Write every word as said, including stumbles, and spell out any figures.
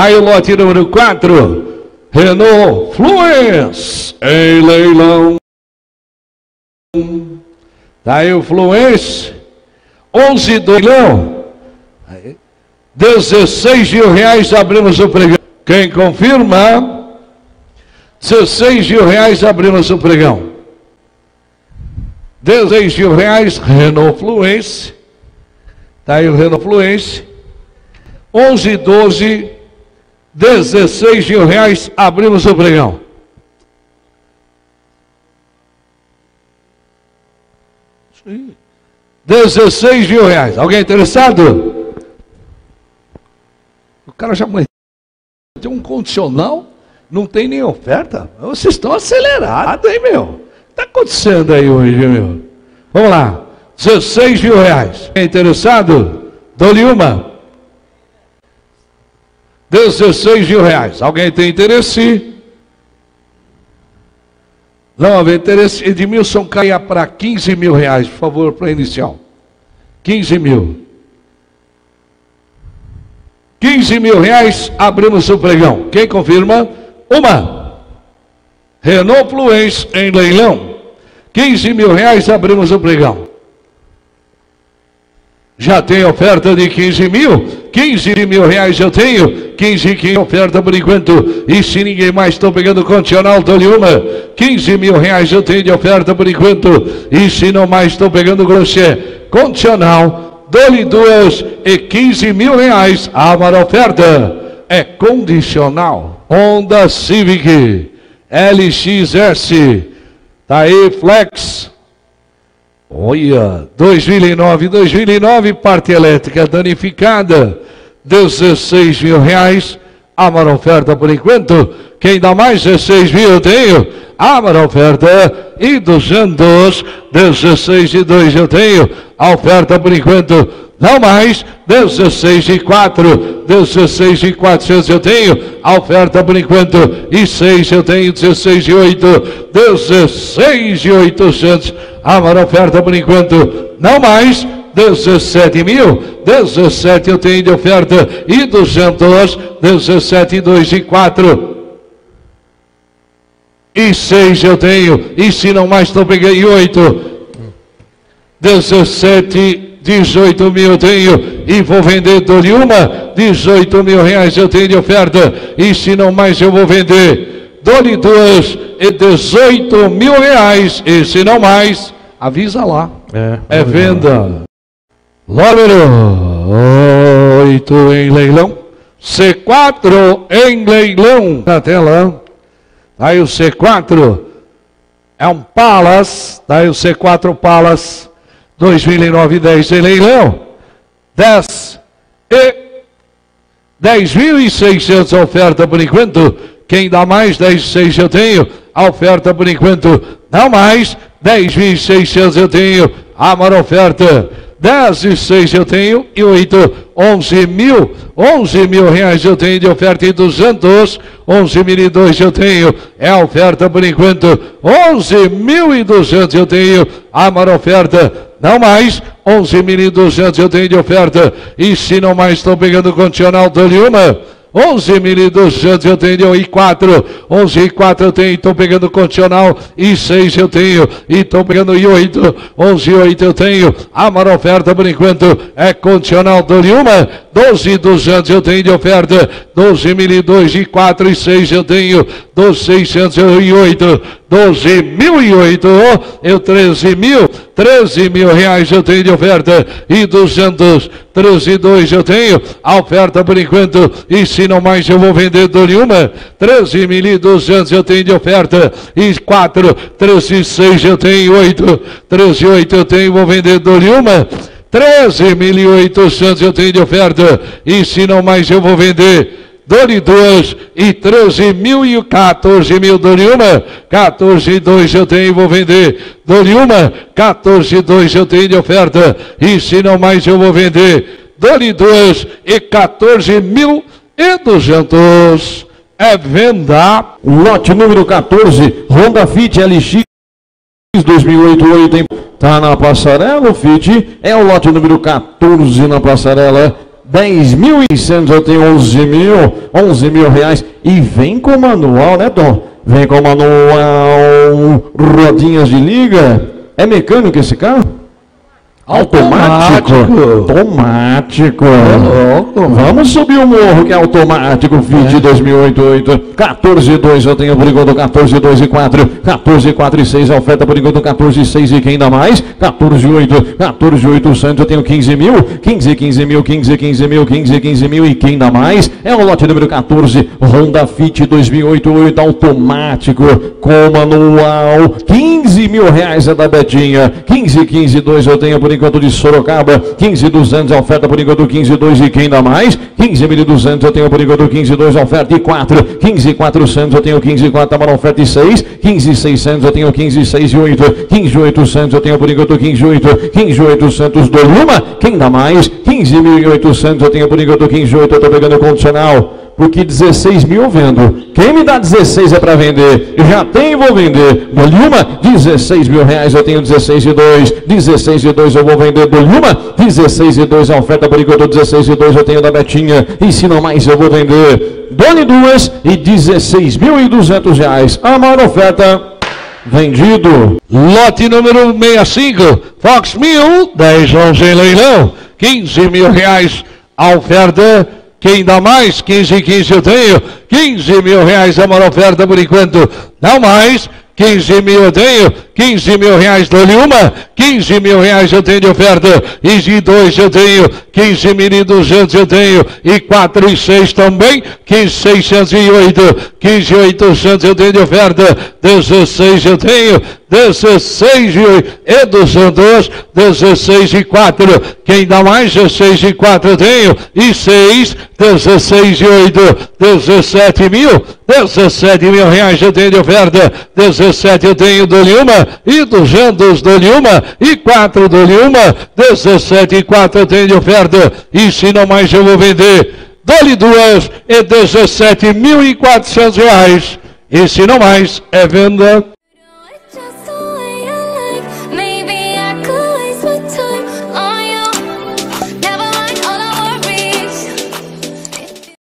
Tá aí o lote número quatro, Renault Fluence, em leilão. Tá aí o Fluence, onze do leilão. dezesseis mil reais, abrimos o pregão. Quem confirma? dezesseis mil reais, abrimos o pregão. dezesseis mil reais, Renault Fluence. Está aí o Renault Fluence. onze, doze, dezesseis mil reais, abrimos o pregão. dezesseis mil reais. Alguém interessado? O cara já tem um condicional, não tem nem oferta. Vocês estão acelerados, hein, meu? O que está acontecendo aí hoje, meu? Vamos lá. dezesseis mil reais. Alguém interessado? Dou-lhe uma. dezesseis mil reais. Alguém tem interesse? Não haver interesse. Edmilson, caia para quinze mil reais, por favor, para inicial. quinze mil. quinze mil reais, abrimos o pregão. Quem confirma? Uma. Renault Fluence em leilão. quinze mil reais, abrimos o pregão. Já tem oferta de quinze mil? quinze mil reais eu tenho. quinze que oferta por enquanto. E se ninguém mais, estou pegando condicional, dou-lhe uma. quinze mil reais eu tenho de oferta por enquanto. E se não mais, estou pegando crochê. Condicional, dou-lhe duas. E quinze mil reais. A maior oferta é condicional. Honda Civic L X S. Tá aí, Flex. Olha, dois mil e nove, dois mil e nove, parte elétrica danificada, dezesseis mil reais, a maior oferta por enquanto. Quem dá mais? dezesseis mil eu tenho, a maior oferta, e duzentos, dezesseis e dois eu tenho, a oferta por enquanto. Não mais, dezesseis e quatro, dezesseis e quatrocentos eu tenho, a oferta por enquanto, e seis eu tenho, dezesseis e oito, dezesseis e oitocentos, a maior oferta por enquanto. Não mais, dezessete mil, dezessete eu tenho de oferta, e duzentos, dezessete, dois e quatro, e seis eu tenho, e se não mais estou pegando, e oito, dezessete, dezoito mil eu tenho, e vou vender, dou-lhe uma, dezoito mil reais eu tenho de oferta, e se não mais eu vou vender, dou-lhe duas, e dezoito mil reais, e se não mais, avisa lá, é, é venda. Número oito em leilão, C quatro em leilão, na tela, aí o C quatro, é um Palas, aí o C quatro Palas, dois mil e nove, dez em leilão, dez e dez mil e seiscentos a oferta por enquanto. Quem dá mais? dez e seis eu tenho, a oferta por enquanto. Não mais, dez mil e seiscentos eu tenho, a maior oferta. dez e seis eu tenho, e oito, onze mil, onze mil reais eu tenho de oferta, e duzentos, onze mil e dois eu tenho, é a oferta por enquanto. onze mil e duzentos eu tenho, a maior oferta. Não mais, onze mil e duzentos eu tenho de oferta, e se não mais estou pegando condicional, dou-lhe uma. onze mil e duzentos eu tenho, e quatro, onze e quatro eu tenho, estou pegando condicional, e seis eu tenho, e estou pegando e oito, onze e oito eu tenho, a maior oferta por enquanto é condicional, dou-lhe uma. doze e duzentos eu tenho de oferta, doze mil e dois, e quatro e seis eu tenho, doze mil e seiscentos e oito, doze mil e oito, eu treze mil, treze mil reais eu tenho de oferta, e duzentos, treze e dois eu tenho, a oferta por enquanto, e se não mais eu vou vender, dou-lhe uma. treze mil e duzentos eu tenho de oferta, e quatro, treze e seis eu tenho, oito, treze e oito eu tenho, vou vender, dou-lhe uma. treze mil e oitocentos eu tenho de oferta, e se não mais eu vou vender, dou-lhe duas, e treze mil e quatorze mil, dou-lhe uma. quatorze e dois eu tenho, vou vender, dou-lhe uma. quatorze e dois eu tenho de oferta, e se não mais eu vou vender, dou-lhe duas, e quatorze mil e duzentos, é venda. Lote número quatorze, Honda Fit L X dois mil e oito, oito, tá na passarela. O Fit é o lote número quatorze na passarela, dez mil e seiscentos, eu tenho onze mil, onze mil reais. E vem com o manual, né, Tom? Vem com o manual, rodinhas de liga. É mecânico esse carro? Automático. Automático. É Vamos subir o morro que é automático. Fit é. dois mil e oito, quatorze e dois eu tenho por enquanto, quatorze e dois e quatro, quatorze e quatro e seis a oferta por enquanto, quatorze e seis e quem dá mais? quatorze e oito, quatorze e oitocentos eu tenho quinze mil, quinze, quinze mil, quinze, quinze mil, quinze, quinze mil e quem dá mais? É o lote número quatorze, Honda Fit dois mil e oito automático com manual, quinze mil reais é da Betinha, quinze, quinze e dois eu tenho por enquanto de Sorocaba, quinze mil e duzentos a oferta por enquanto, quinze e dois e quem dá mais? quinze mil e duzentos eu tenho por enquanto, quinze e dois a oferta e quatro, quinze e quatrocentos eu tenho quinze e quatro, a oferta e seis, quinze e seiscentos eu tenho quinze e seis e oito, quinze e oitocentos eu tenho por enquanto, quinze e oito, quinze e oitocentos do Luma, quem dá mais? quinze mil e oitocentos eu tenho por enquanto, quinze e oito eu estou pegando o condicional. Porque dezesseis mil eu vendo. Quem me dá dezesseis é para vender. Já tenho e vou vender. Do Luma, dezesseis mil reais eu tenho dezesseis e dois. dezesseis e dois eu vou vender do Luma. dezesseis e dois a oferta por enquanto. dezesseis e dois eu tenho da Betinha. E se não mais eu vou vender. Dole duas e dezesseis mil e duzentos reais. A maior oferta. Vendido. Lote número sessenta e cinco. Fox mil. dez, onze em leilão. quinze mil reais. A oferta. Quem dá mais? quinze e quinze eu tenho. quinze mil reais é uma oferta por enquanto. Não mais. quinze mil eu tenho. quinze mil reais do Luma. quinze mil reais eu tenho de oferta. E de dois eu tenho. quinze mil e duzentos eu tenho. E quatro e seis também. quinze mil seiscentos e oito. quinze mil e oitocentos eu tenho de oferta. dezesseis eu tenho. dezesseis e duzentos. dezesseis e quatro. Quem dá mais? dezesseis e quatro eu tenho. E seis. dezesseis e oito. dezessete mil. dezessete mil reais eu tenho de oferta. dezessete eu tenho do Luma. E duzentos do Luma. E quatro do Luma. dezessete e quatro eu tenho de oferta. E se não mais eu vou vender. Dole duas e dezessete mil e quatrocentos reais. E se não mais é venda.